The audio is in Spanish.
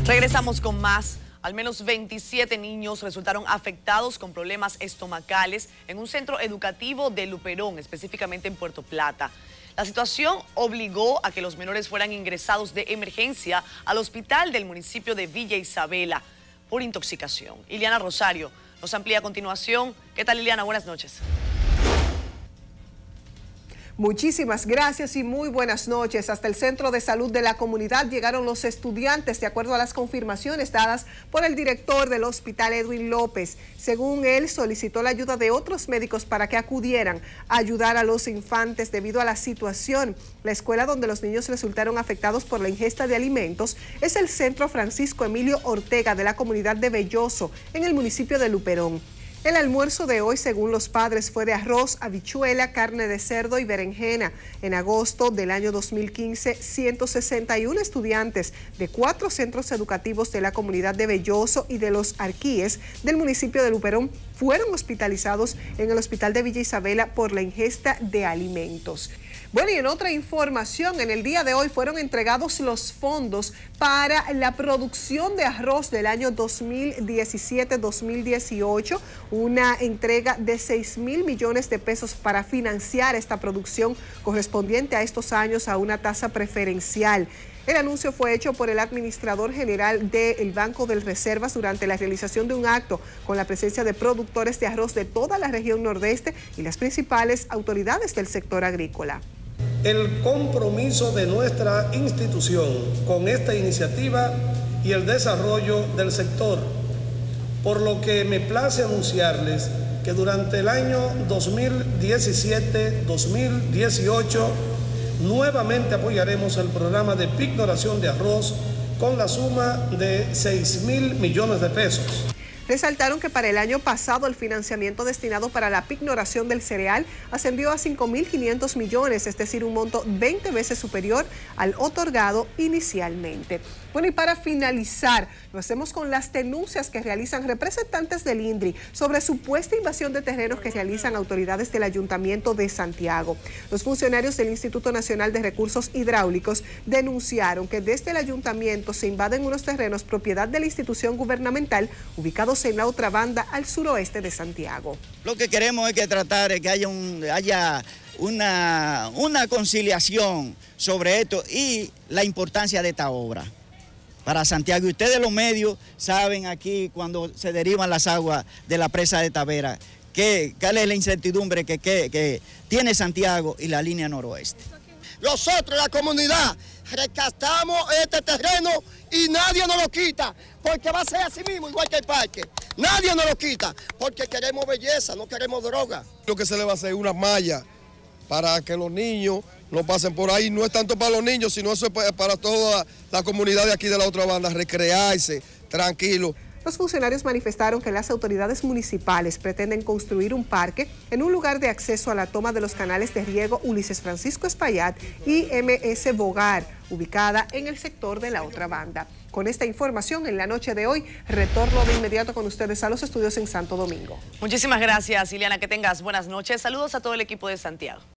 Regresamos con más. Al menos 27 niños resultaron afectados con problemas estomacales en un centro educativo de Luperón, específicamente en Puerto Plata. La situación obligó a que los menores fueran ingresados de emergencia al hospital del municipio de Villa Isabela por intoxicación. Iliana Rosario nos amplía a continuación. ¿Qué tal, Iliana? Buenas noches. Muchísimas gracias y muy buenas noches. Hasta el centro de salud de la comunidad llegaron los estudiantes de acuerdo a las confirmaciones dadas por el director del hospital, Edwin López. Según él, solicitó la ayuda de otros médicos para que acudieran a ayudar a los infantes debido a la situación. La escuela donde los niños resultaron afectados por la ingesta de alimentos es el Centro Francisco Emilio Ortega de la comunidad de Belloso, en el municipio de Luperón. El almuerzo de hoy, según los padres, fue de arroz, habichuela, carne de cerdo y berenjena. En agosto del año 2015, 161 estudiantes de 4 centros educativos de la comunidad de Belloso y de Los Arquíes del municipio de Luperón fueron hospitalizados en el hospital de Villa Isabela por la ingesta de alimentos. Bueno, y en otra información, en el día de hoy fueron entregados los fondos para la producción de arroz del año 2017-2018, una entrega de 6.000 millones de pesos para financiar esta producción correspondiente a estos años a una tasa preferencial. El anuncio fue hecho por el administrador general del Banco de Reservas durante la realización de un acto con la presencia de productores de arroz de toda la región nordeste y las principales autoridades del sector agrícola. El compromiso de nuestra institución con esta iniciativa y el desarrollo del sector, por lo que me place anunciarles que durante el año 2017-2018 nuevamente apoyaremos el programa de pignoración de arroz con la suma de 6.000 millones de pesos. Resaltaron que para el año pasado el financiamiento destinado para la pignoración del cereal ascendió a 5.500 millones, es decir, un monto 20 veces superior al otorgado inicialmente. Bueno, y para finalizar, lo hacemos con las denuncias que realizan representantes del INDRI sobre supuesta invasión de terrenos que realizan autoridades del Ayuntamiento de Santiago. Los funcionarios del Instituto Nacional de Recursos Hidráulicos denunciaron que desde el Ayuntamiento se invaden unos terrenos propiedad de la institución gubernamental ubicados en la otra banda al suroeste de Santiago. Lo que queremos es que tratar de que haya una conciliación sobre esto y la importancia de esta obra para Santiago. Y ustedes los medios saben aquí cuando se derivan las aguas de la presa de Tavera, cuál es la incertidumbre que tiene Santiago y la línea noroeste. Nosotros, la comunidad, rescatamos este terreno y nadie nos lo quita, porque va a ser así mismo, igual que el parque. Nadie nos lo quita, porque queremos belleza, no queremos droga. Lo que se le va a hacer una malla para que los niños no pasen por ahí. No es tanto para los niños, sino eso es para toda la comunidad de aquí de la otra banda, recrearse, tranquilo. Los funcionarios manifestaron que las autoridades municipales pretenden construir un parque en un lugar de acceso a la toma de los canales de riego Ulises Francisco Espaillat y MS Bogar, ubicada en el sector de la otra banda. Con esta información, en la noche de hoy, retorno de inmediato con ustedes a los estudios en Santo Domingo. Muchísimas gracias, Iliana. Que tengas buenas noches. Saludos a todo el equipo de Santiago.